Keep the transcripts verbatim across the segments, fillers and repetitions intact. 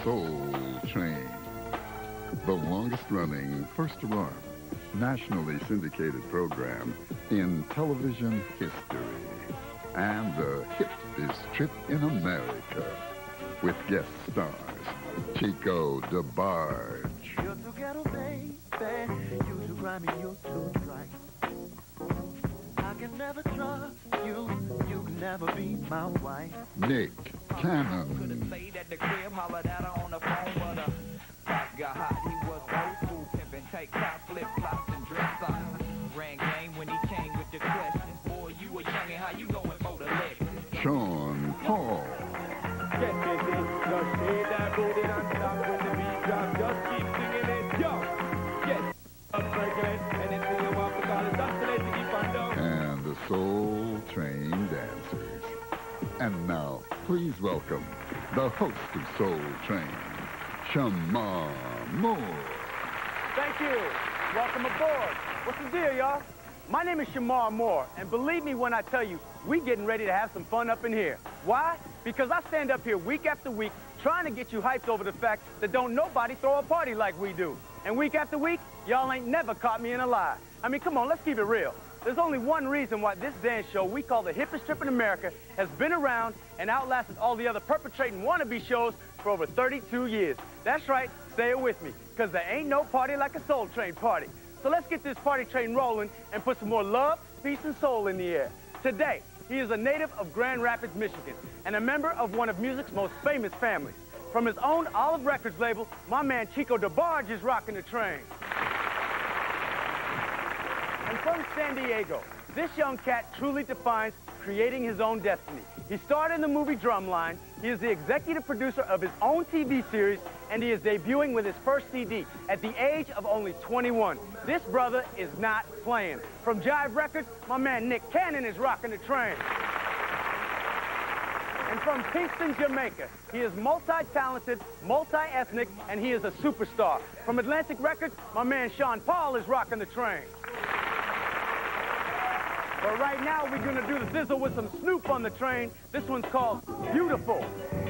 Soul Train, the longest-running, first-to-run, nationally syndicated program in television history, and the hippest trip in America, with guest stars Chico DeBarge, You're too ghetto, baby. You too grimy, you too right. I can never trust you. You can never be my wife. Nick Cannon, Could've stayed at the crib, hollered at her on the phone, but uh, pop got hot. He was old school pimpin', take top, flip flops and dress socks. Ran game when he came with the questions. Boy, you a youngin', how you going for the Lexus? Sean Paul, Get busy, just hit that booty non-stop when the beat drops. Just keep singing it, yo. Get up, circling, and until you walk the college, that's the to keep on doing. and the Soul Train Dancers. And now, please welcome the host of Soul Train, Shamar Moore. Thank you. Welcome aboard. What's the deal, y'all? My name is Shamar Moore, and believe me when I tell you, we getting ready to have some fun up in here. Why? Because I stand up here week after week trying to get you hyped over the fact that don't nobody throw a party like we do. And week after week, y'all ain't never caught me in a lie. I mean, come on, let's keep it real. There's only one reason why this dance show we call the hippest trip in America has been around and outlasted all the other perpetrating wannabe shows for over thirty-two years. That's right, say it with me, because there ain't no party like a Soul Train party. So let's get this party train rolling and put some more love, peace, and soul in the air. Today, he is a native of Grand Rapids, Michigan, and a member of one of music's most famous families. From his own Olive Records label, my man Chico DeBarge is rocking the train. And from San Diego, this young cat truly defines creating his own destiny. He starred in the movie Drumline, he is the executive producer of his own T V series, and he is debuting with his first C D at the age of only twenty-one. This brother is not playing. From Jive Records, my man Nick Cannon is rocking the train. And from Kingston, Jamaica, he is multi-talented, multi-ethnic, and he is a superstar. From Atlantic Records, my man Sean Paul is rocking the train. But right now, we're gonna do the sizzle with some Snoop on the train. This one's called Beautiful.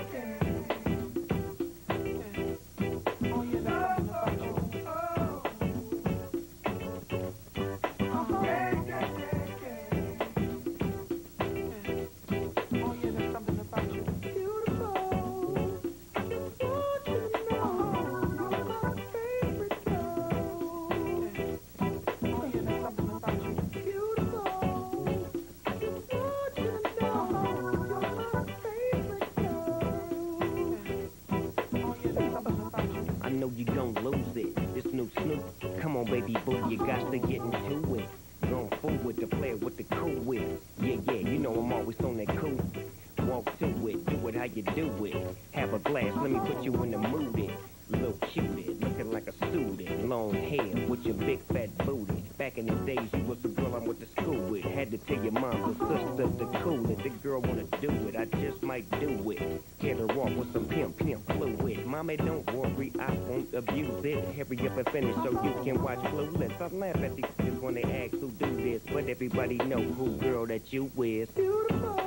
You gon' lose it. This new Snoop, come on baby boo, you got to get into it. Going forward to play with the cool with. Yeah, yeah, you know I'm always on that cool. Walk to it, do it how you do it. Have a glass, let me put you in the mood it. Little cutie, looking like a student. Long hair with your big fat booty. Back in the days, you was the girl I went to school with. Had to tell your mom or sister to cool it. The girl wanna do it, I just might do it. Get her off with some pimp, pimp fluid. Mommy, don't worry, I won't abuse it. Hurry up and finish so you can watch Clueless. I laugh at these kids when they ask who do this, but everybody know who girl that you is. Beautiful.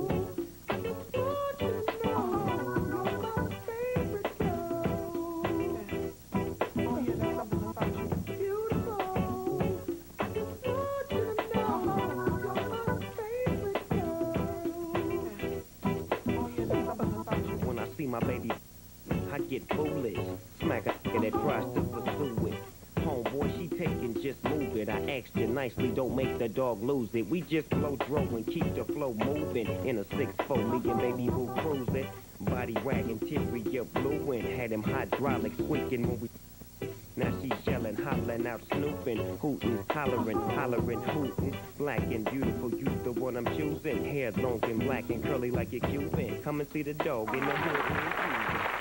My baby, I get foolish. Smack a nigga that tries to pursue it. Homeboy, she taking, just move it. I asked you nicely, don't make the dog lose it. We just flow throw and keep the flow moving. In a six four, me and baby who cruising. Body wagging, interior blue and had him hydraulic squeaking when we. Now she's yelling, hollering out, snooping, hooting, hollering, hollering, hooting. Black and beautiful, you the one I'm choosing. Hair long and black and curly like a Cuban. Come and see the dog in the hood.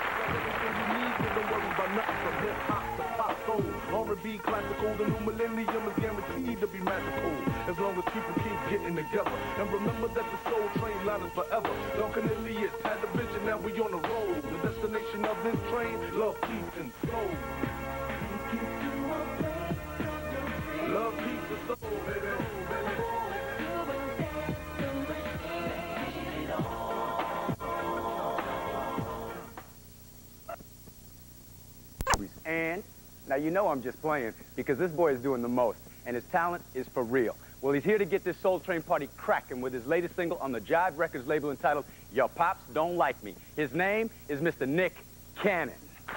R and B classical, the new millennium is guaranteed to be magical. As long as people keep getting together. And remember that the Soul Train line is forever. Don Cornelius had the vision, now we on the road. The destination of this train, love, peace, and soul. Love, peace, and soul, baby. Now, you know I'm just playing because this boy is doing the most, and his talent is for real. Well, he's here to get this Soul Train party cracking with his latest single on the Jive Records label entitled Your Pops Don't Like Me. His name is Mister Nick Cannon.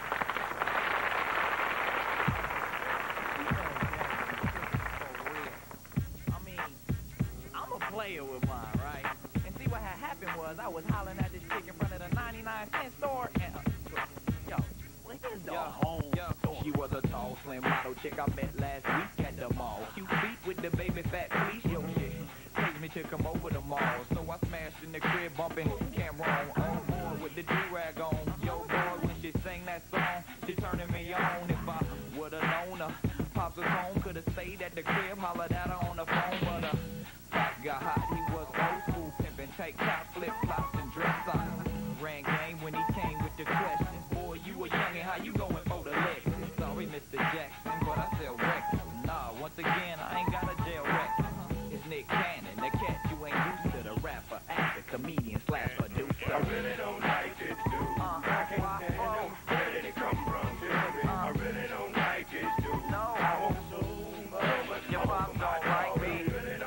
Player with mine, right? And see what had happened was I was hollering at this chick in front of the ninety-nine cent store and uh, yo, where's the yo, whole yo. store? She was a tall, slim model chick I met last week at the mall. Cute feet with the baby fat fleece, yo shit. Pleased me to come over the mall, so I smashed in the crib bumping Cameron on board with the do-rag on. Yo boy, when she sang that song, she turning me on. If I would've known her, pops was home, could've stayed at the crib, hollered at her on the phone, but uh. Pop got hot, he was old school pimpin', take top, flip flops and dress socks. Ran game when he came with the questions. Boy, you a youngin', how you going for the Lexus? Sorry, Mister Jackson, but I sell records. Nah, once again, I ain't got a jail record. It's Nick Cannon, the cat you ain't used to, the rapper, actor, comedian slash producer. I really don't like this dude. Uh, I can't stand him. Where did it come from? Uh, I really don't like this dude. No, I want so much. Your pop don't like me.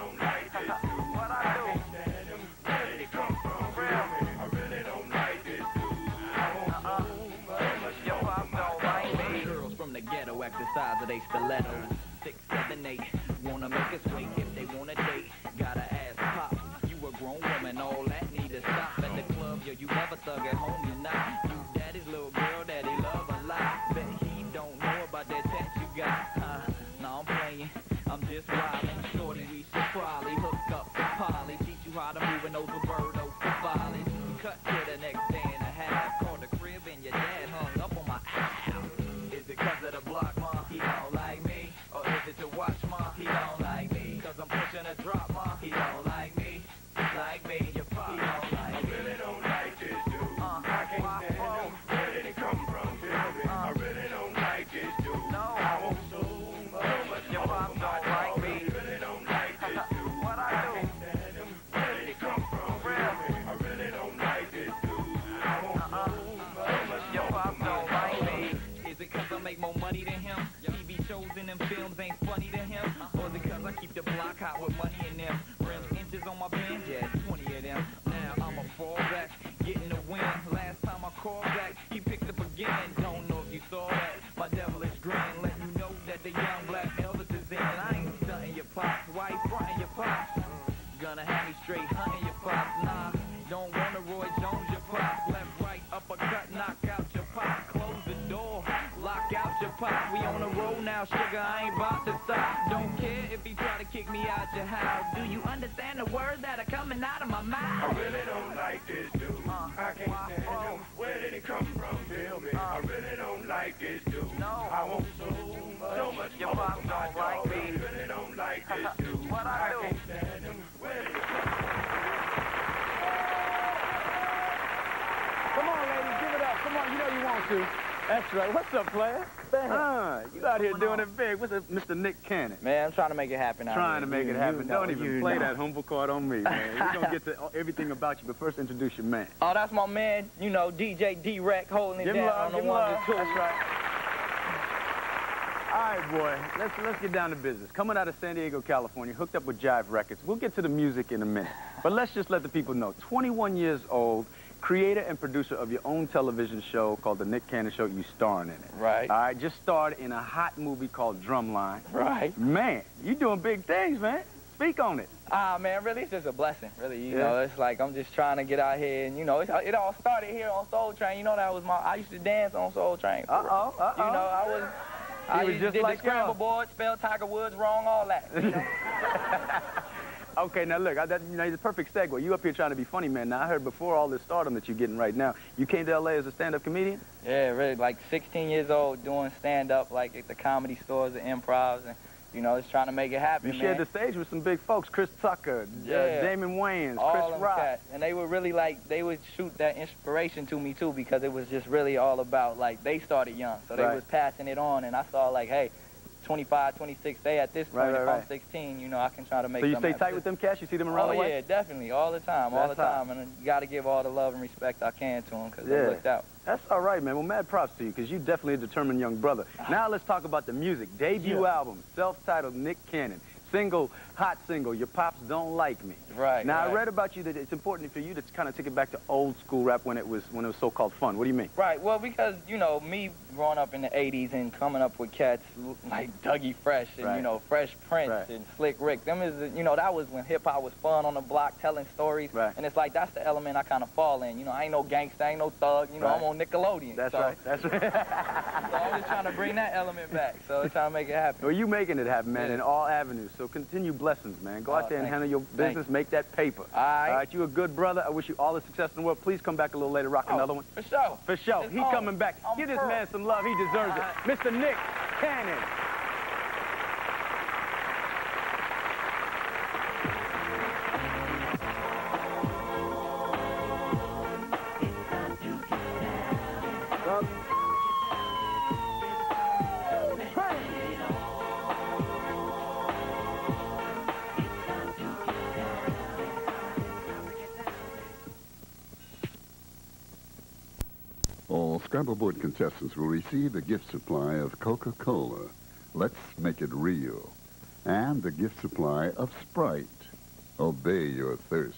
The size of they stilettos, six, seven, eight. Wanna make us wait if they wanna date. Gotta ask pop, you a grown woman, all that need to stop at the club. Yo, you never thug at home, you not. You daddy's little girl that he love a lot. Bet he don't know about that tat you got. Huh? Nah, I'm playing, I'm just wildin'. Shorty, we should probably hook up to Polly. Teach you how to move an over Roberto for volleys. We cut to the next day and a half. Called the crib and your dad hung up on my ass. Is it cause of the block? He don't like me, or is it to watch ma? He don't like me, cause I'm pushing a drop ma. He don't like me, like me, your pop. He don't like I really don't like this dude. Uh, I can't stand him. Where did it come from, baby? Uh, I really don't like this dude. No, I want so much. Your pop don't like me. I really don't like this dude. What I do? I can't stand him. Where did it come from, baby? I really don't like this dude. I want uh-uh. so much. Your pop don't like me. Is it cause I make more money than him? T V shows and them films ain't funny to him? Or is it cause I keep the block hot with money in them? Rims inches on my band, yeah, twenty of them. Now I'm a fall back, getting the win. Last time I called back, he picked up again. Don't know if you saw that, my devilish grin. Let you know that the young black Elvis is in. I ain't stunting your pops, why you frontin' your pops? Gonna have me straight hunting your pops. Nah, don't wanna Roy Jones your pops. Left, right, uppercut, knock out your pops. Close the door, lock out your pops. We on the road now, sugar, I ain't about to stop. Don't care if he try to kick me out your house. Do you understand the words that are coming out of my mouth? I really don't like this dude. Uh, I can't stand uh, him. Where did it come from? Tell me. Uh, I really don't like this dude. No. I want so much. So much. Your pop don't like me. I really don't like this dude. What I, I do? can't stand him. Where did it come from? Come on, ladies, give it up. Come on, you know you want to. That's right. What's up, player? Uh, you out here doing it big. What's up, Mister Nick Cannon? Man, I'm trying to make it happen out Trying here. to make You- it happen. you know, Don't even you play know. that humble card on me, man. We're going to get to everything about you, but first introduce your man. Oh, that's my man, you know, D J D-Rec holding it Give him down love, on the give him ones love. and twos. That's right. All right, boy, let's, let's get down to business. Coming out of San Diego, California, hooked up with Jive Records. We'll get to the music in a minute, but let's just let the people know. twenty-one years old, creator and producer of your own television show called The Nick Cannon Show. You starring in it. Right. All right, just starred in a hot movie called Drumline. Right. Man, you doing big things, man. Speak on it. Ah, man, really, it's just a blessing, really. You Yeah. know, it's like I'm just trying to get out here, and, you know, it's, it all started here on Soul Train. You know, that was my, I used to dance on Soul Train. Uh-oh, uh-oh. You know, I was, He I was used just did like the scramble y'all. board, spelled Tiger Woods wrong, all that. You know? Okay, now look, I, that, you know, it's a perfect segue. You up here trying to be funny, man. Now, I heard before all this stardom that you're getting right now, you came to L A as a stand-up comedian? Yeah, really, like sixteen years old, doing stand-up, like at the comedy stores and improvs, and, you know, just trying to make it happen, You man. shared the stage with some big folks, Chris Tucker, Yeah. uh, Damon Wayans, all Chris them Rock. cats. And they would really, like, they would shoot that inspiration to me, too, because it was just really all about, like, they started young, so they Right. was passing it on, and I saw, like, hey, twenty-five, twenty-six. They at this point, Right, right, if right. I'm sixteen, you know, I can try to make So you them stay happy. tight with them cats? You see them around Oh, the way? yeah, definitely. All the time, all That's the hot. time. And you got to give all the love and respect I can to them because Yeah. they looked out. That's all right, man. Well, mad props to you, because you definitely a determined young brother. Now let's talk about the music. Debut Yeah. album, self-titled Nick Cannon. Single, hot single, Your Pops Don't Like Me. Right, Now, right. I read about you that it's important for you to kind of take it back to old school rap when it was when it was so-called fun. What do you mean? Right, well, because, you know, me growing up in the eighties and coming up with cats like Dougie Fresh and, Right. you know, Fresh Prince Right. and Slick Rick, them is, the- you know, that was when hip-hop was fun on the block, telling stories. Right. And it's like, that's the element I kind of fall in. You know, I ain't no gangster, I ain't no thug. You know, Right. I'm on Nickelodeon. That's so, right. That's right. So I'm just trying to bring that element back. So I'm trying to make it happen. Well, you making it happen, man, Yeah. in all avenues. So continue blessings, man. Go Oh, out there and thank handle you. your Thank business, make that paper. All right. All right, you a good brother. I wish you all the success in the world. Please come back a little later, rock Oh, another one. For sure. For sure. It's He on. coming back. I'm Give this Pearl. man some love. He deserves it. All Mister Nick Cannon. All Scrabble Board contestants will receive a gift supply of Coca-Cola. Let's make it real. And a gift supply of Sprite. Obey your thirst.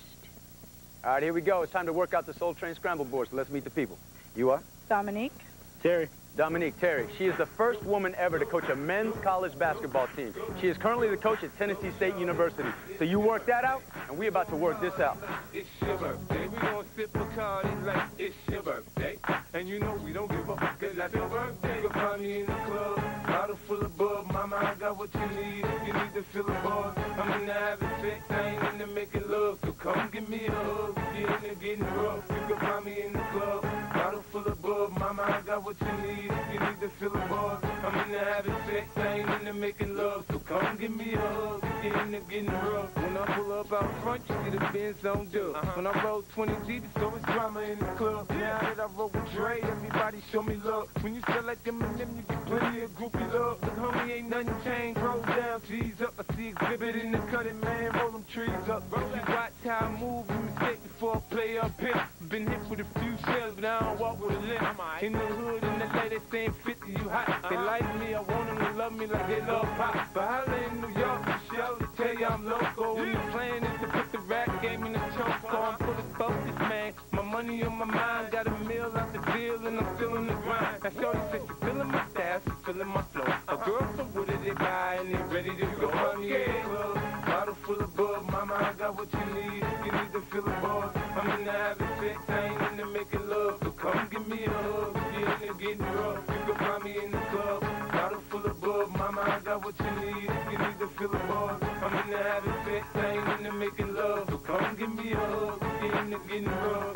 All right, here we go. It's time to work out the Soul Train Scramble Board, so let's meet the people. You are? Dominique. Terry. Dominique Terry. She is the first woman ever to coach a men's college basketball team. She is currently the coach at Tennessee State University. So you work that out, and we're about to work this out. It's your birthday. We gon' sip Bacardi like it's your birthday. And you know we don't give up because that's your birthday. You'll find me in the club, bottle full of bub. Mama, I got what you need if you need to fill a bar. I'm into having sex, I ain't into making love. So come give me a hug. If you're into getting rough, you can find me in the club, bottle full of bub. Mama, I got what you need if you need to fill a bar. I'm into having sex, I ain't into making love. So come give me a hug. If you're into getting rough. When I pull up out front, you see the Benz on dub. Uh-huh. When I roll twenty G, so it's drama in the club. Now that I roll with Dre, everybody show me love. When you sell like them and them, you get plenty of groupie love. Look, homie, ain't nothing changed. Roll down, G's up. I see exhibit in the cutting, man. Roll them trees up. Roll that watch how I move. You mistake before I play up here. Been hit with a few shells, but I don't walk with a limp. In the hood, in the lady saying fifty, you hot. They like me, I want them to love me like they love pop. But holla in New York, for show to tell you I'm local. When the plan is to put the rap game in the choke. I'm fully focused, man. My money on my mind, got a meal out the deal, and I'm feeling the grind. Now shorty said she feeling my style, she feeling my flow. A girl from Wooded, they buy, and they ready to go. I'm in the club, bottle full of bub. Mama, I got what you need if you need to fill a bar. I'm into having sex, I ain't into making love. So come give me a hug if you're into getting rough. You can find me in the club, bottle full of bub. Mama, I got what you need if you need to fill a bar. I'm into having sex, I ain't into making love. So come give me a hug if you're into getting rough.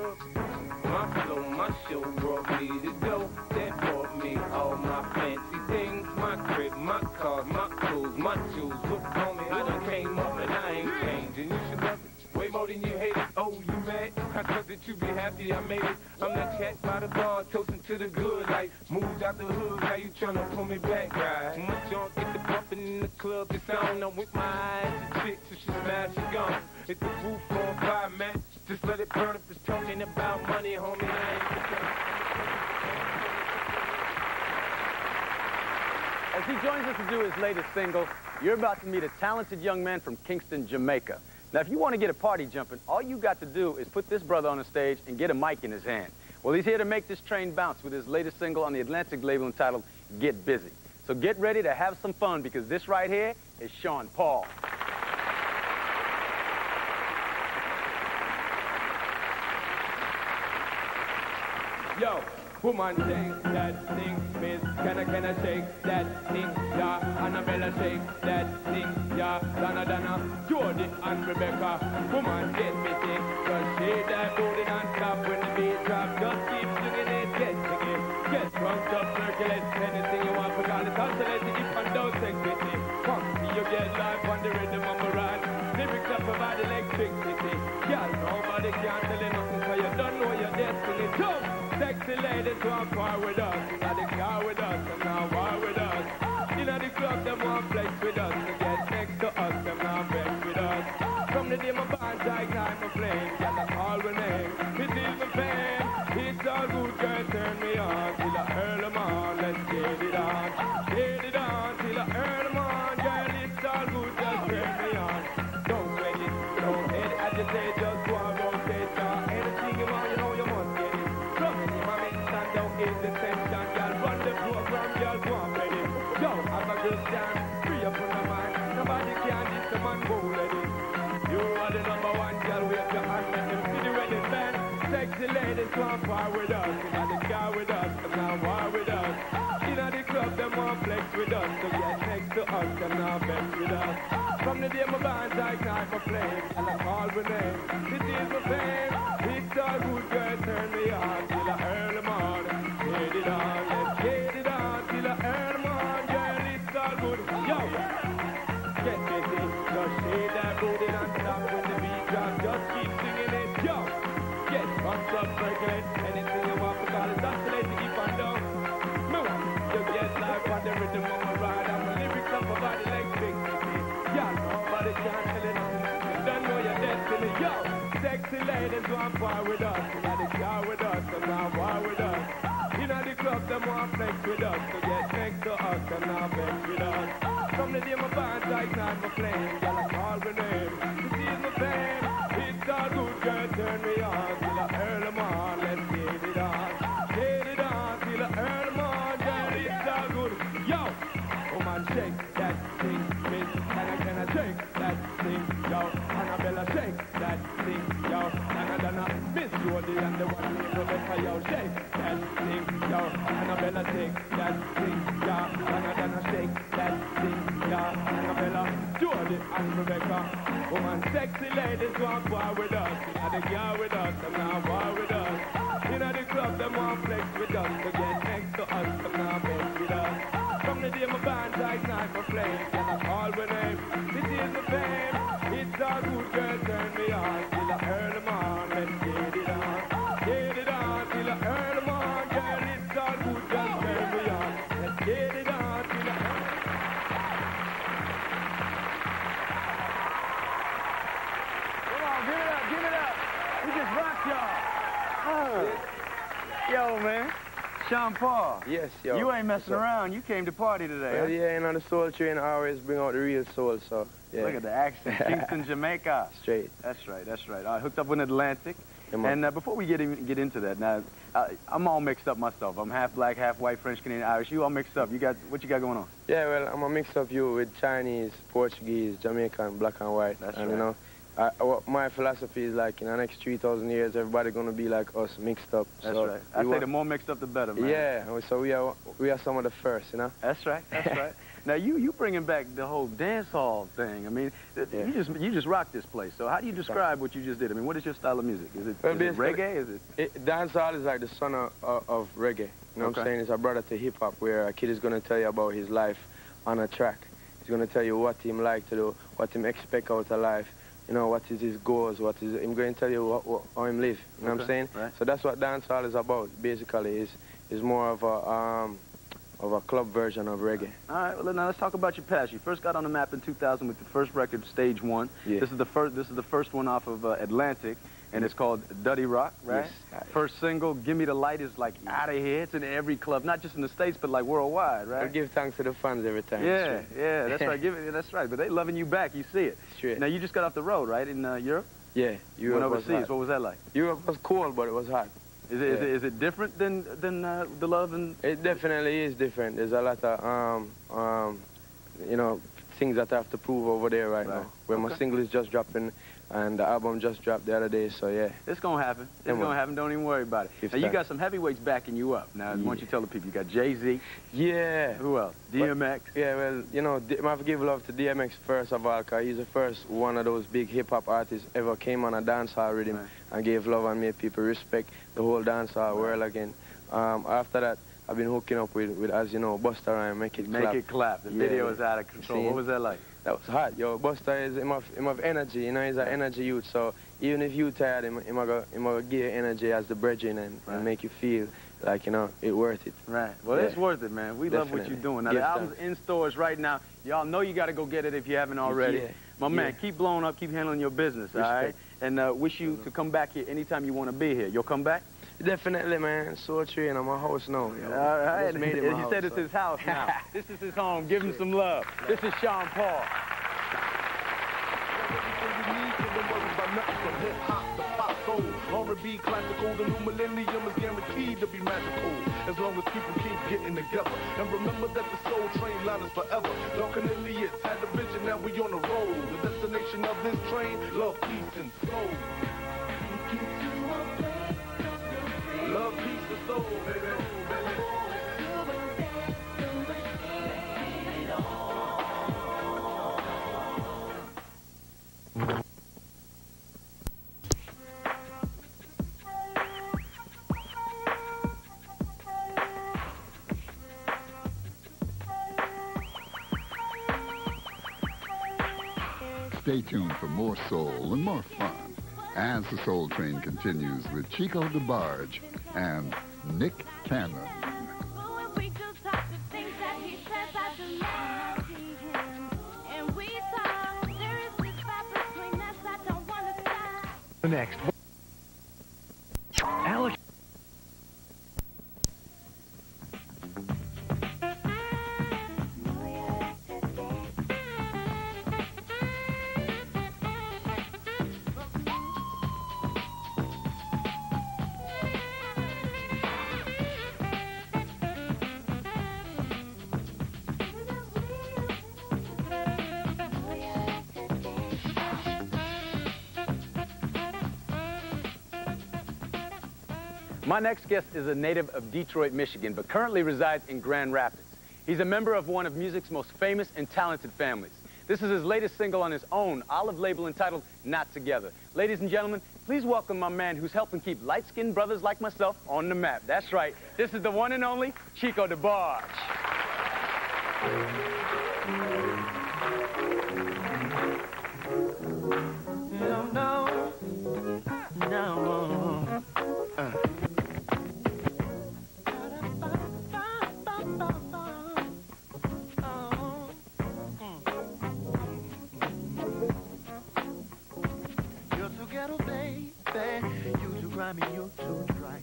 My flow, my show brought me to go. That brought me all my fancy things. My crib, my cars, my clothes, my shoes. Look on me, I done came up and I ain't changing. You should love it way more than you hate it. Oh, you mad? I thought that you be happy I made it. I'm that cat by the bar, toasting to the good life. Moved out the hood, now you tryna pull me back, right? My junk get the bumping in the club, it's on. I'm with my eyes, the chick, so she smash, she gone. Hit the roof on fire, man. Just let it burn if it's talking about money, homie. I ain't As he joins us to do his latest single, you're about to meet a talented young man from Kingston, Jamaica. Now, if you want to get a party jumping, all you got to do is put this brother on the stage and get a mic in his hand. Well, he's here to make this train bounce with his latest single on the Atlantic label entitled Get Busy. So get ready to have some fun, because this right here is Sean Paul. Yo, woman, shake that thing, miss. Can I, can I shake that thing, yeah? Annabella, shake that thing, yeah? Donna, Donna, Jody and Rebecca. Woman, get busy. Just shake that booty non-stop when the beat drop. Just keep swinging it, get jiggy. Get drunk, just circulate. Anything you want, regardless, oscillate it if and don't take pity. Come see you get live on the rhythm of a ride. Lyrics up about electricity. Yeah, nobody can tell you nothing, so you don't know your destiny. Jump! Sexy ladies want war with us. Now they car with us, and now war with us. You know the club, them want flex with us. To get next to us, them not vex with us. From the day my band I ignite my flame, yeah, that's all we name. It is my pain. It's all good, girl, turn me on till I earn them on. Let's get it on, get it on till I earn them on. Girl, it's all good, just turn me on. Don't sweat it, don't head agitate, just go and rotate. Uh, anything you want, you know you must get it. From any moment, stand down, is the tension. Girl, run the program, girl, go and play it. Yo, have a good time, free up on the mind. Nobody can diss the man, go let it. You are the number one, girl, wave your hand, let them see the wedding band. Sexy ladies want par with us, inna the car with us, and now war with us. Inna the club, them want flex with us, so get next to us, and now vex with us. From the day my band I ignite my flame, and I call my name. This is my fame, it's all good, girl, turn me on, till I earn them on. Get it on, let's get it on, till I earn them on, girl, it's all good. Yo, get busy, just shake that booty non-stop when the beat drops, just keep singing it, yo. Get bumped up, circulate, anything you want, because it's oscillate to keep on down. Me want you get life on the rhythm of my ride, and my lyrics up my body like big city. Yeah, nobody can tell it nothing, you don't know your destiny, yo. Sexy ladies want par with us, inna the car with us, and now war with us. Inna the club, them want flex with us, to get next to us, and now vex with us. From the day my band I ignite my flame, girl, I call my name. This is my fame, it's all good, girl, turn me on till I earn them on. Let's get it on, get it on till I earn them on, girl, it's all good. Yo, woman, shake that thing, miss, can I, can I shake that thing, yo? Annabella, shake that thing, yo. Donna, Donna, Miss Jody and the one named Rebecca, yo, shake that thing, yo. Annabella, shake that thing, yo. Donna, Donna, shake that thing, yo. Annabella, Jody and Rebecca. Woman, sexy ladies want war with us. Inna the car with us, and now war with us. Inna the club, them want flex with us. To get next to us, and now vex with us. From the day my band I ignite my flame, and I call my name. This is my fame. It's all good, girl, turn me on till I earn them on. Let's get it on, get it on till I earn them on. Girl, it's all good, just turn me on. Let's get it on till I earn them on. Give it up, give it up. We just rocked y'all. Oh. Yo, man. Sean Paul. Yes, yo. You ain't messing around. You came to party today. Well, huh? yeah, and on the Soul Train, I always bring out the real soul, so, yeah. Look at the accent. Kingston, Jamaica. Straight. That's right, that's right. I hooked up with Atlantic. Yeah, and uh, before we get in, get into that, now, I, I'm all mixed up myself. I'm half black, half white, French, Canadian, Irish. You all mixed up. You got, what you got going on? Yeah, well, I'm a mix-up you with Chinese, Portuguese, Jamaican, black and white. That's and, right. you know, I, what my philosophy is like, in the next three thousand years, everybody going to be like us, mixed up. That's so right. I say want, the more mixed up, the better, man. Yeah, so we are, we are some of the first, you know? That's right, that's right. Now, you you bringing back the whole dance hall thing. I mean, yeah. you just you just rock this place. So how do you describe what you just did? I mean, what is your style of music? Is it, well, is it reggae? Is it? it dancehall is like the son of, of, of reggae. You know Okay. what I'm saying? It's a brother to hip-hop, where a kid is going to tell you about his life on a track. He's going to tell you what him like to do, what him expect out of life. You know, what is his goals, what is, I'm going to tell you what, what, how him live, you know Okay, what I'm saying? right. So that's what dancehall is about, basically, is is more of a, um, of a club version of reggae. All right, well, now let's talk about your past. You first got on the map in two thousand with the first record, Stage One. Yeah. This is the first, this is the first one off of uh, Atlantic, and it's called Duddy Rock, right? Yes. First single, Give Me the Light, is like out of here. It's in every club, not just in the States, but like worldwide, right? I give thanks to the fans every time. Yeah, yeah, that's right. Give it, that's right. But they loving you back. You see it. Straight. Now you just got off the road, right, in uh, Europe? Yeah, You Europe went was overseas. hot. What was that like? Europe was cold, but it was hot. Is it, is Yeah. it, is it different than than uh, the love and? It definitely is different. There's a lot of, um, um, you know, things that I have to prove over there right, Right. now. Where my Okay. single is just dropping, and the album just dropped the other day, so yeah. It's gonna happen. It's Come on. gonna happen. Don't even worry about it. Keep Now you that. got some heavyweights backing you up. Now, why don't Yeah. you tell the people? You got Jay-Z. Yeah. Who else? D M X. Yeah, well, you know, D- I have to give love to D M X first of all, because he's the first one of those big hip-hop artists ever came on a dancehall rhythm Right. and gave love and made people respect the whole dancehall world again. Um, after that, I've been hooking up with, with as you know, Busta Rhymes, Make It Make Clap. it clap. The Yeah. video is out of control. See? What was that like? That was hot, yo. Busta is him of, him of energy, you know, he's an energy youth, so even if you tired, him, him gonna, him gonna give you energy as the brethren and, Right. and make you feel like, you know, it worth it. Right. Well, Yeah. it's worth it, man. We love what Definitely. you're doing. Now, Give the album's thanks. in stores right now. Y'all know you got to go get it if you haven't already. Yeah. My man, Yeah. keep blowing up, keep handling your business, all right? Respect. And uh, wish you to come back here anytime you want to be here. You'll come back? Definitely, man. Soul Train, I'm my house now. Yo. All right. Just made it he my house, said it's so. his house now. This is his home. Give him some love. This is Sean Paul. R and B classical, the new millennium is guaranteed to be magical. As long as people keep getting together. And remember that the soul train line is forever. Duncan Elliott had the vision, now we on the road. The destination of this train, love, peace, and soul. Love, peace, and soul, baby. Stay tuned for more soul and more fun as the Soul Train continues with Chico DeBarge and Nick Cannon. Next. Alex. My next guest is a native of Detroit, Michigan, but currently resides in Grand Rapids. He's a member of one of music's most famous and talented families. This is his latest single on his own Olive label entitled Not Together. Ladies and gentlemen, please welcome my man who's helping keep light-skinned brothers like myself on the map. That's right, this is the one and only Chico DeBarge. No, no, no. Uh. You're too ghetto, baby. You too grimy, you too dry.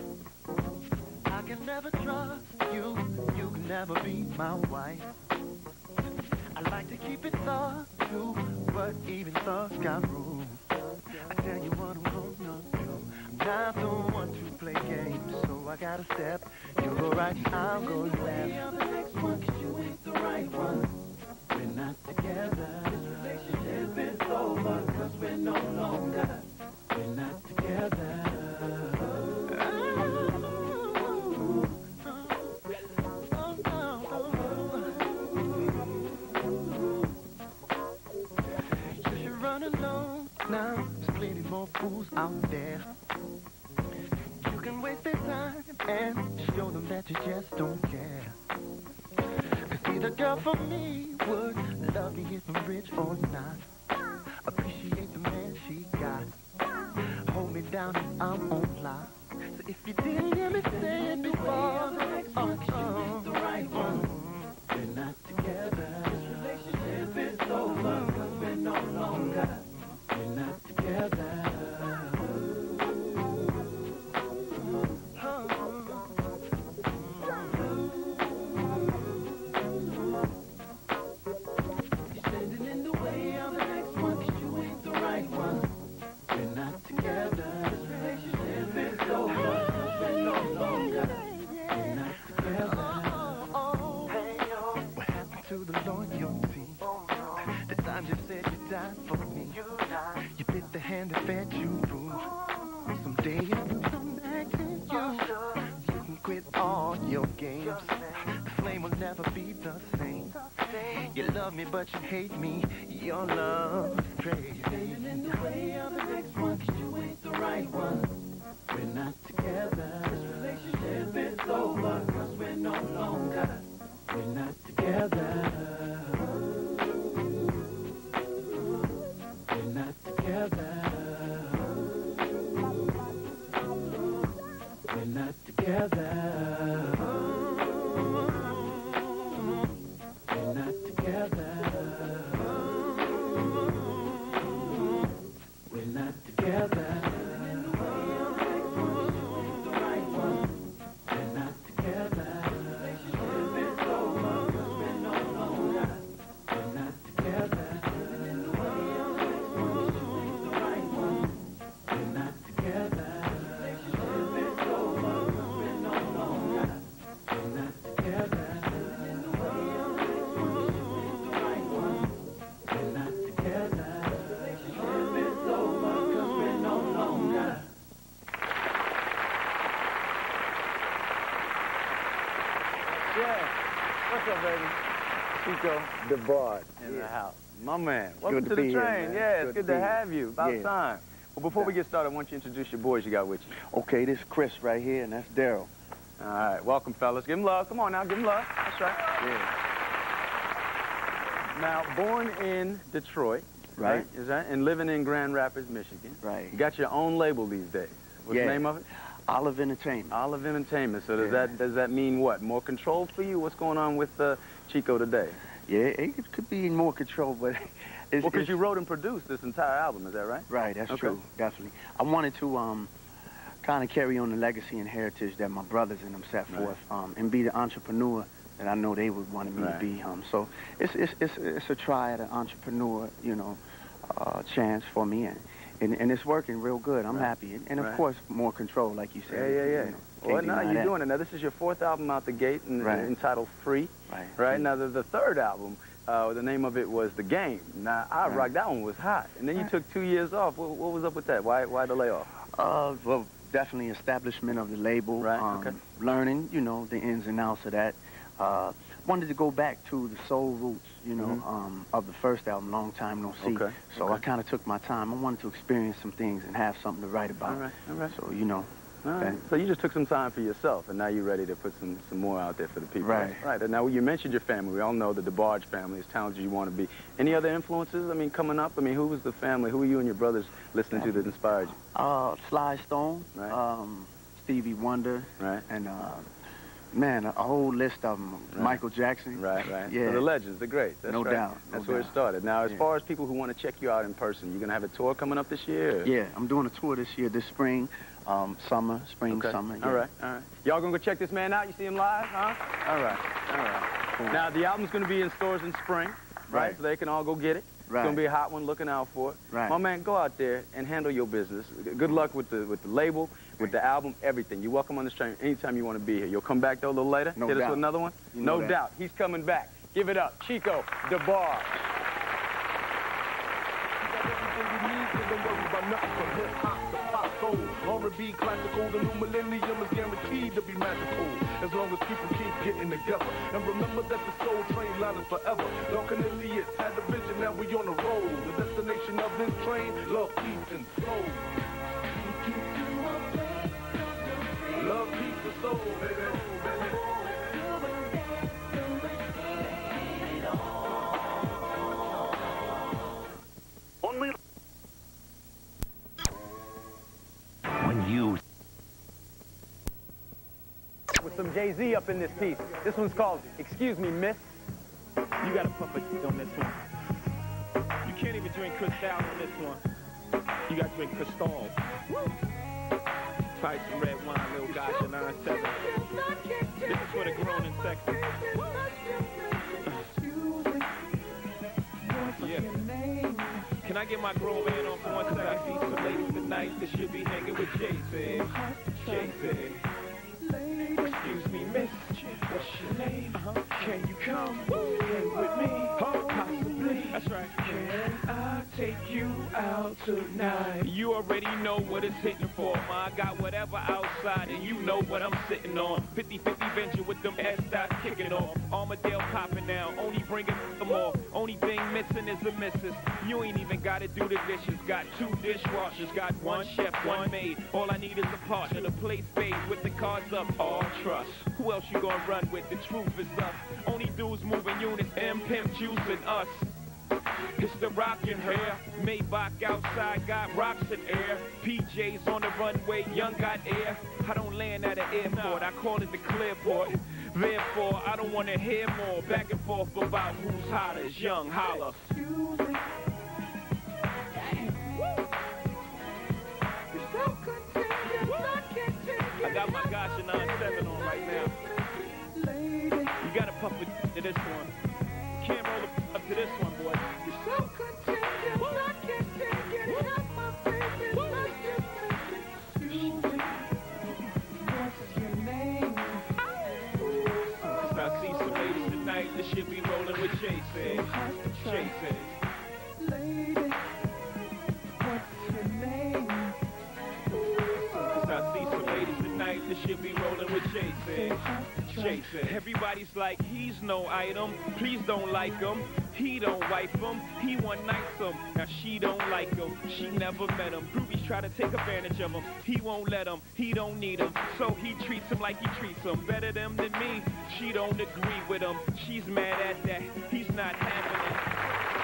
I can never trust you. You can never be my wife. I like to keep it thug too, but even thugs got rules. I tell you what I'm gonna do. I'm not the one to play games, so I gotta step. You go right, I'll go left. You're the next one, 'cause you ain't the right one. We're not together. This relationship is over, 'cause we're no longer. We're not together. Now, there's plenty more fools out there. You can waste their time and show them that you just don't care. 'Cause see, the girl for me would love me if I'm rich or not. Appreciate the man she got. Hold me down if I'm on lock. So if you didn't hear me say it before, oh, oh, the right one. We're not together. This relationship is over, 'cause we're no longer. We're not together. You're standing in the way of the next one, 'cause you ain't the right one. We're not together. This relationship is over, 'cause we're no longer. We're not together. What happened to the loyalty? The time you said you died for me. You bit the hand that fed you food. Someday it will come back to you. You can quit all your games. The flame will never be the same. You love me, but you hate me. Your love is crazy. Standing in the way of the next one, 'cause you ain't the right one. We're not together. This relationship is over, 'cause we're no longer. We're not together. We're not together. We're not together. We're not together. We're not together. What's up, baby? Chico DeBard in the house. My man. Welcome Good to, to the be train. here, man. Yeah, it's Good good, to to be here. have you. About Yeah. time. Well, before we get started, I want you to introduce your boys you got with you. Okay, this is Chris right here, and that's Daryl. All right, welcome, fellas. Give him love. Come on now, give him love. That's right. Yeah. Now, born in Detroit, Right. right? Is that? And living in Grand Rapids, Michigan. Right. You got your own label these days. What's Yeah. the name of it? Olive Entertainment. Olive Entertainment. So does Yeah. that does that mean what? More control for you? What's going on with uh, Chico today? Yeah, it could- could be in more control, but it's... Well, because it's- you wrote and produced this entire album, is that right? Right, that's Okay. true, definitely. I wanted to um, kind of carry on the legacy and heritage that my brothers and them set Right. forth, um, and be the entrepreneur that I know they would want me Right. to be. Um, so it's it's it's it's a try at an entrepreneur, you know, uh, chance for me, and, and and it's working real good. I'm Right. happy, and, and of Right. course more control, like you Yeah, said. yeah, yeah. You know, well, can't now deny you're that. doing it. Now, this is your fourth album out the gate, and Right. entitled Free. Right. Right. Now, the, the third album, uh, the name of it was The Game. Now, I Right. rocked that one was hot, and then you Right. took two years off. What, what was up with that? Why why the layoff? Uh, well, definitely establishment of the label. Right, Um, okay. Learning, you know, the ins and outs of that. Uh, wanted to go back to the soul roots, you know, Mhm. um, of the first album, Long Time No See. Okay, So okay. I kind of took my time. I wanted to experience some things and have something to write about. All right, all right. So, you know, All right. that- So you just took some time for yourself, and now you're ready to put some, some more out there for the people. Right. Right. And now you mentioned your family. We all know that the DeBarge family is talented you want to be. Any other influences? I mean, coming up, I mean, who was the family? Who were you and your brothers listening to that inspired you? uh, Sly Stone, Right. um, Stevie Wonder, Right. and, uh, man, a, a whole list of them. Right. Michael Jackson. Right, right. Yeah. So the legends, the greats. That's No right. doubt, no That's where it doubt. started. Now, as Yeah. far as people who want to check you out in person, you going to have a tour coming up this year? or- Yeah, I'm doing a tour this year, this spring, um, summer, spring, Okay. summer. All yeah. right, all right. Y'all going to go check this man out? You see him live, huh? All right, all right. Cool. Now, the album's going to be in stores in spring, right? Right. So they can all go get it. It's Right. going to be a hot one. Looking out for it. Right. My man, go out there and handle your business. Good luck with the with the label, with the album, everything. You're welcome on this train anytime you want to be here. You'll come back, though, a little later? No Hit us doubt. with another one? You know no that. doubt. He's coming back. Give it up. Chico DeBarge. R and B classical, the new millennium is guaranteed to be magical. As long as people keep getting together. And remember that the soul train line is forever. Duncan Elliott had the vision, now we on the road. The destination of this train, love, peace, and soul. Love, peace, and soul, baby. Only When you with some Jay-Z up in this piece. This one's called Excuse Me, Miss. You gotta pump it on this one. You can't even drink Cristal on this one. You gotta drink Cristal. Try some red wine, little guy, to nine seven. This is for the grown and sexy. Yeah. Can I get my grown man on for one second? I see some ladies tonight that should be hanging with Jay-Z. Jay-Z. Excuse me, miss, what's your name? Uh-huh. Can you come hang with me? Oh, possibly. That's right. Can I take you out tonight? You already know what it's hitting for, ma. I got whatever outside, and you know what I'm sitting on. fifty fifty venture with them S-dots kicking off. Armadale popping now, only bringing them more. Only thing missing is the missus. You ain't even gotta do the dishes. Got two dishwashers, got one chef, one maid. All I need is a partner to play spades with the cards up. All trust. Who else you gonna run with? The truth is us. Only dudes moving units, M, Pimp, Juice, and us. It's the rockin' hair. Maybach outside got rocks in air. P Js on the runway, young got air. I don't land at an airport, I call it the clearport. Therefore, I don't wanna hear more back and forth about who's hotter. Young holla. I got my Gotcha nine seven on right now. You gotta puff it to this one. Can't roll it up to this one, boy. You're so contagious, I can't take it. Help my baby, let's just make it. Excuse me, what's your name? I see some ladies tonight that should be rolling with Jason. Jason. Lady, what's your name? I see some ladies tonight that should be rolling with Jason. Jason. Everybody's like, he's no item. Please don't like him. He don't wipe him. He one nights him. Now she don't like him. She never met him. Groupies try to take advantage of him. He won't let him. He don't need him. So he treats him like he treats him. Better them than me. She don't agree with him. She's mad at that. He's not having it.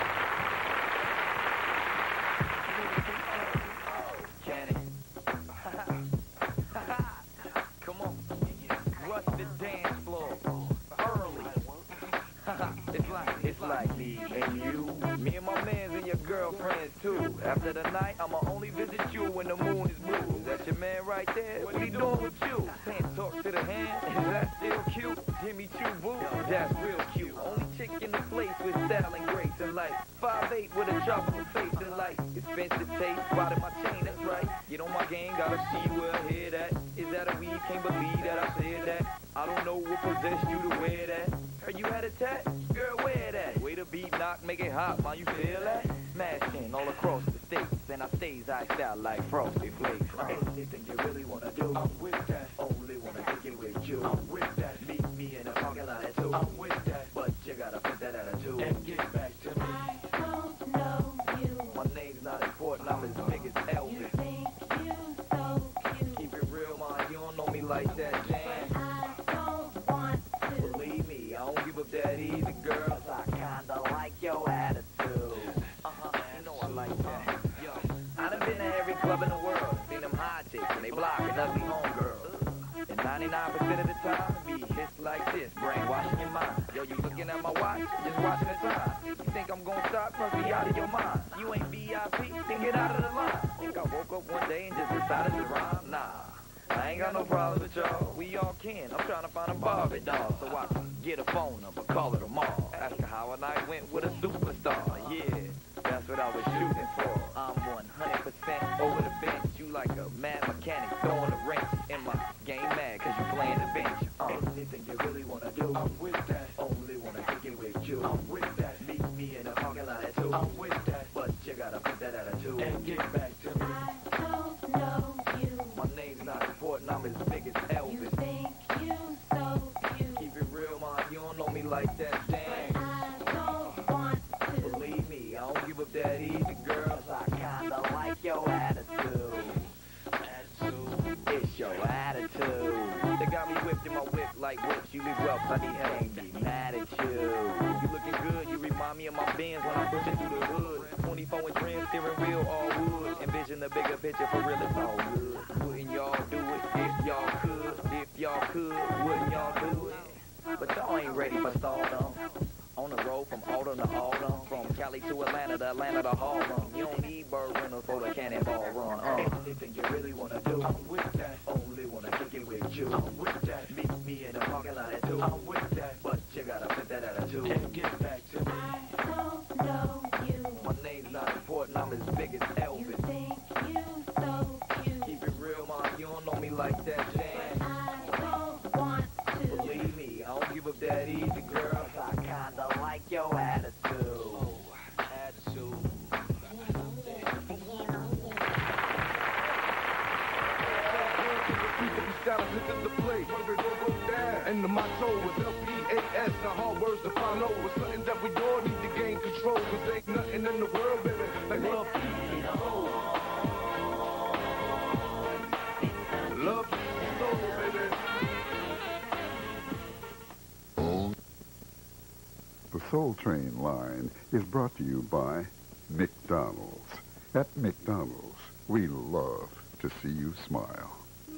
Too. After the night, I'ma only visit you when the moon is blue. Is that your man right there? What he doing with you? Can't talk to the hand. Is that still cute? Jimmy Choo boo. That's real cute. Only chick in the place with style and grace and life. five eight with a tropical face and light. Expensive taste, spotted my chain, that's right. Get on my game, gotta see where I hear that. Is that a weed? Can't believe that I said that. I don't know what possessed you to wear that. Heard you had a tat? Girl, wear that. Way to beat knock, make it hot, man, you feel that? Smashing all across the states, and I stays I style like frosty flakes. Uh. Anything you really wanna do, I'm with that. Only wanna kick it with you, I'm with that. Meet me in the parking lot at two, I'm with that. But you gotta put that attitude and get back to me. I don't know you. My name's not important, I'm as big as Elvis. You think you so cute. Keep it real, man, you don't know me like that, Jan. I don't want to. Believe me, I don't give up that easy, girl. I kinda like your attitude. Club in the world, seen them hot chicks and they blocking ugly homegirls. And ninety-nine percent of the time, it be hits like this, brainwashing your mind. Yo, you looking at my watch, just watching the time. You think I'm gonna stop? Must be out of your mind. You ain't V I P, then get out of the line. Think I woke up one day and just decided to rhyme? Nah, I ain't got no problem with y'all. We all can. I'm trying to find a Barbie doll, so I can get a phone number, call her tomorrow. Ask her how a night went with a superstar. Yeah, that's what I was shooting for. I'm one hundred percent over the bench. You like a mad mechanic throwing a wrench in my game mad cause you playing the bench. Uh. Anything you really wanna do, I'm with that. Only wanna kick it with you, I'm with that. Meet me in the parking lot at two, I'm with that. But you gotta put that attitude and get back to me. I don't know you. My name's not important, I'm as big as Elvis. You think you so cute. Keep it real, man, you don't know me like that, damn. I don't want to. Believe me, I don't give up that easy, girl. I kinda like your attitude. Attitude. It's your attitude. They got me whipped in my whip like whips. You live well, honey, I ain't be mad at you. You looking good, you remind me of my Benz when I'm pushing through the hood. twenty-four inch rims, steering wheel, all wood. Envision the bigger picture, for real, it's all good. Wouldn't y'all do it if y'all could? If y'all could, wouldn't y'all do it? But y'all ain't ready for stardom. On the road from autumn to autumn, from Cali to Atlanta to Atlanta to Harlem. You don't need bird rentals for the cannonball run. Uh. Anything you really wanna do, I'm with that. Only wanna kick it with you, I'm with that. Meet me in the parking lot at two, I'm with that. But you gotta put that attitude and get back to me. I don't know you. My name's not important, I'm as big as Elvis. You think you so cute. Keep it real, man, you don't know me like that, Jan. I don't want to. Believe me, I don't give up that easy, girl. I kinda like your attitude. Oh, attitude. The place, go down. And the motto is L P A S, the hard words to follow. It's something that we all need to gain control. Cause ain't nothing in the world, baby, like love. Love soul, baby. The Soul Train line is brought to you by McDonald's. At McDonald's, we love to see you smile.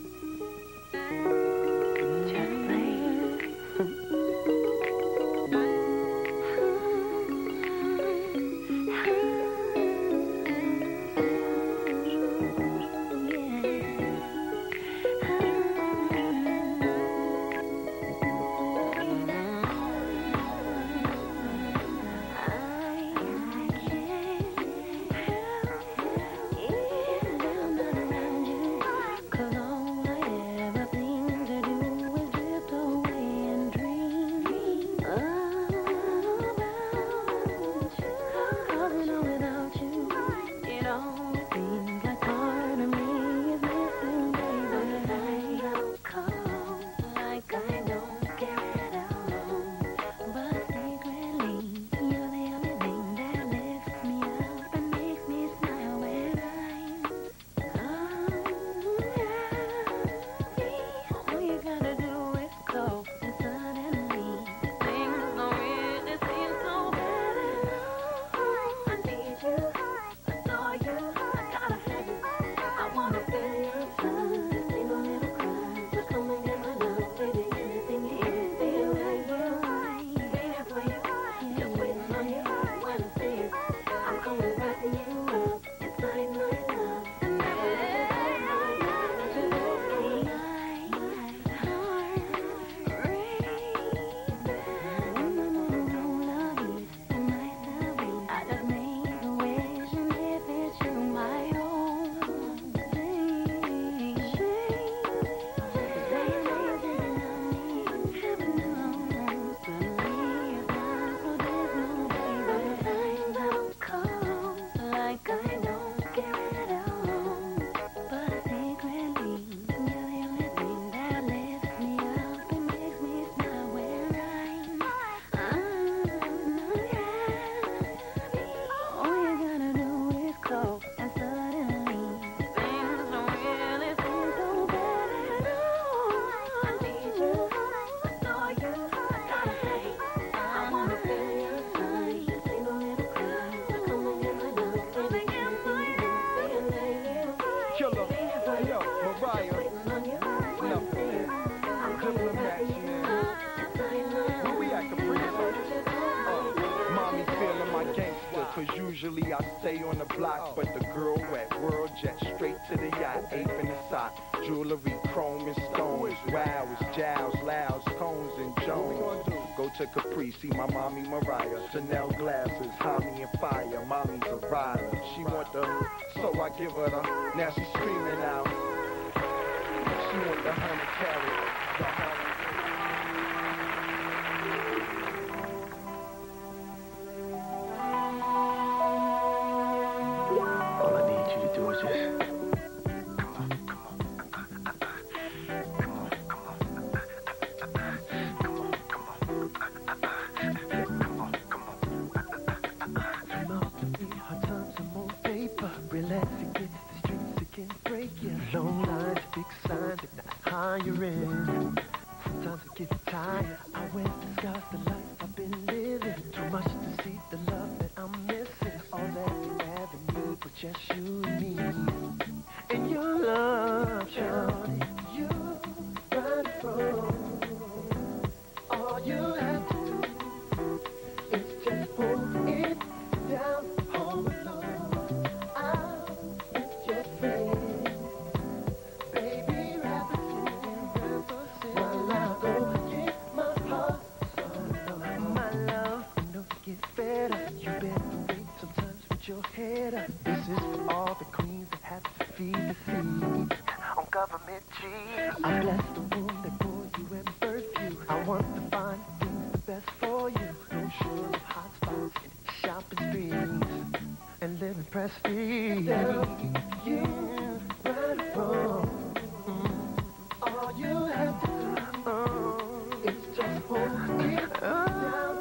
Usually I stay on the block, but the girl at World Jet straight to the yacht, ape in the sock, jewelry, chrome and stones, wows, jowls, lows, cones and Jones. Go to Capri, see my mommy Mariah, Chanel glasses, Tommy and fire, mommy's a rider. She want the, so I give her the, now she's screaming out. She want the hundred carat, the hundred. Sometimes I get tired. I went disguise the life I've been living. Too much to see the love that I'm missing. All that we have and need was just you and me. And your love, shawty, you run from. All you have to do is just hold it down, hold alone. I'll be your friend. Your head up. This is for all the queens that have to feed the seeds on government cheese. I bless the womb that bore you and birthed you. I want to find things the best for you. No shores of hot spots and shopping streets and living prestige. You right wrong. Mm. All you have to do uh, is just hold it down.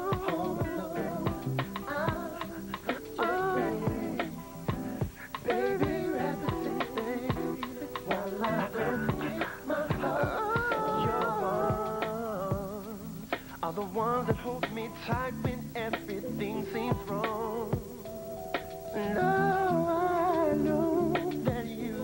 Are the ones that hold me tight when everything seems wrong. Now I know that you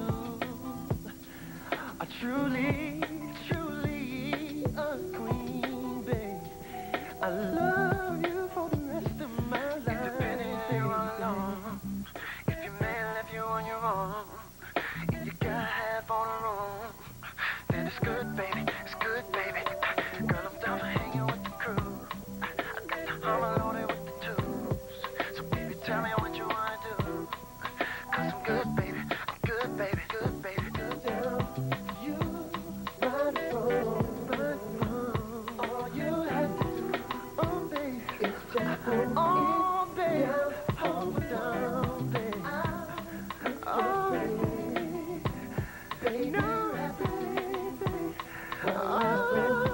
are truly, truly a queen, babe. I love you for the rest of my life. If depending if you're alone, if your man left you on your own, if you got half on her own, then it's good, baby, it's good, baby. Girl, I'm down for hanging with the crew. I got the armor loaded with the tools. So baby, tell me what you wanna do. Cause I'm good, baby, I'm good, baby, good, baby, good. Down, you run from, run from. All you have to do, oh baby, it's just oh baby, hold me down, baby. Oh baby, baby, no, baby. Oh,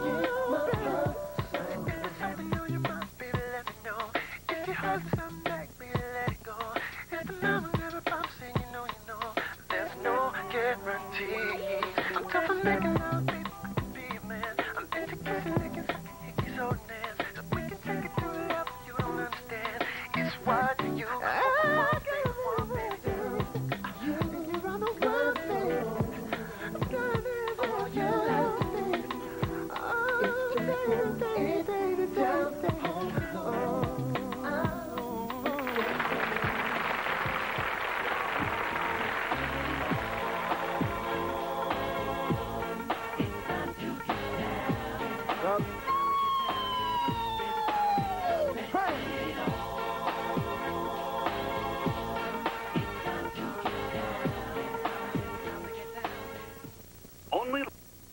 if there's something on your mind, baby, let me know. If your heart's something back, baby, let it go. If the number never pops in, you know, you know, there's no guarantee. I'm tough for making love, baby, I can be a man. I'm into kissing, licking, sucking, hickeys, holding hands. So we can take it to a level you don't understand. It's what you want, baby, want, baby. You think you're on the world, baby. I'm gonna be all you have to be. Oh, baby, baby, baby, baby, baby. Oh, Only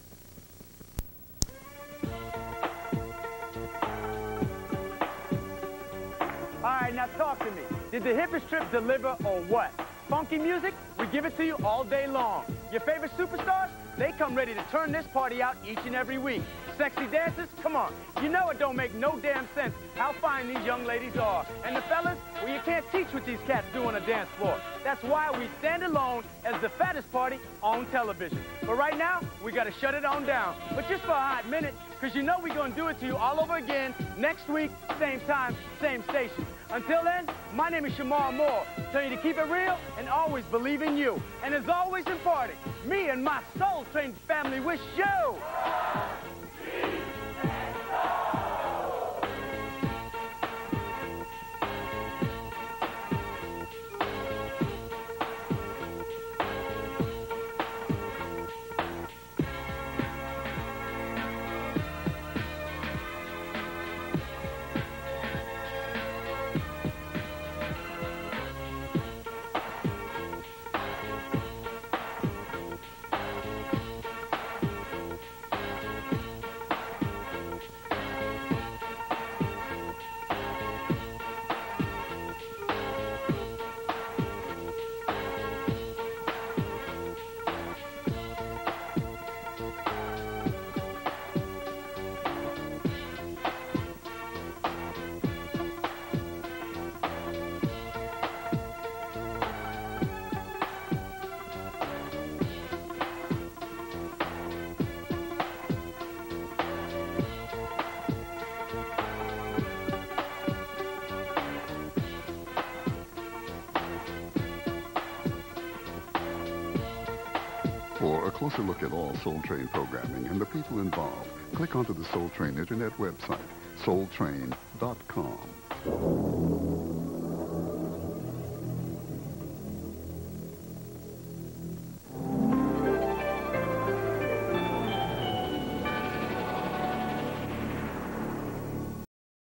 All right, now talk to me. Did the hippest trip deliver or what? Funky music? We give it to you all day long. Your favorite superstars? They come ready to turn this party out each and every week. Sexy dancers? Come on. You know it don't make no damn sense how fine these young ladies are. And the fellas? Well, you can't teach what these cats do on a dance floor. That's why we stand alone as the fattest party on television. But right now, we gotta shut it on down. But just for a hot minute, because you know we're gonna do it to you all over again next week, same time, same station. Until then, my name is Shamar Moore. Tell you to keep it real and always believe in you. And as always in party, me and my Soul Train family wish you... For a closer look at all Soul Train programming and the people involved, click onto the Soul Train internet website, soul train dot com.